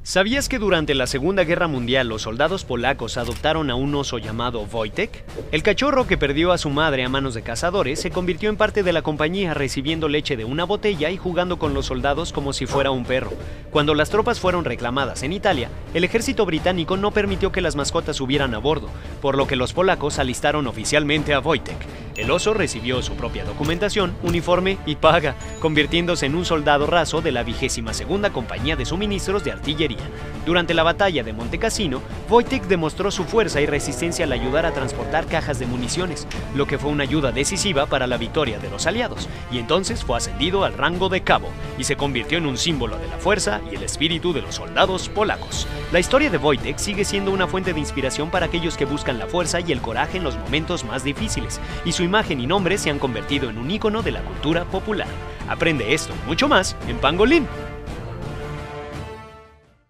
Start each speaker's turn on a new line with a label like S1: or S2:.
S1: ¿Sabías que durante la Segunda Guerra Mundial los soldados polacos adoptaron a un oso llamado Wojtek? El cachorro que perdió a su madre a manos de cazadores se convirtió en parte de la compañía, recibiendo leche de una botella y jugando con los soldados como si fuera un perro. Cuando las tropas fueron reclamadas en Italia, el ejército británico no permitió que las mascotas subieran a bordo, por lo que los polacos alistaron oficialmente a Wojtek. El oso recibió su propia documentación, uniforme y paga, convirtiéndose en un soldado raso de la 22ª Compañía de Suministros de Artillería. Durante la batalla de Monte Cassino, Wojtek demostró su fuerza y resistencia al ayudar a transportar cajas de municiones, lo que fue una ayuda decisiva para la victoria de los aliados, y entonces fue ascendido al rango de cabo, y se convirtió en un símbolo de la fuerza y el espíritu de los soldados polacos. La historia de Wojtek sigue siendo una fuente de inspiración para aquellos que buscan la fuerza y el coraje en los momentos más difíciles, y su imagen y nombre se han convertido en un ícono de la cultura popular. Aprende esto y mucho más en Pangolin.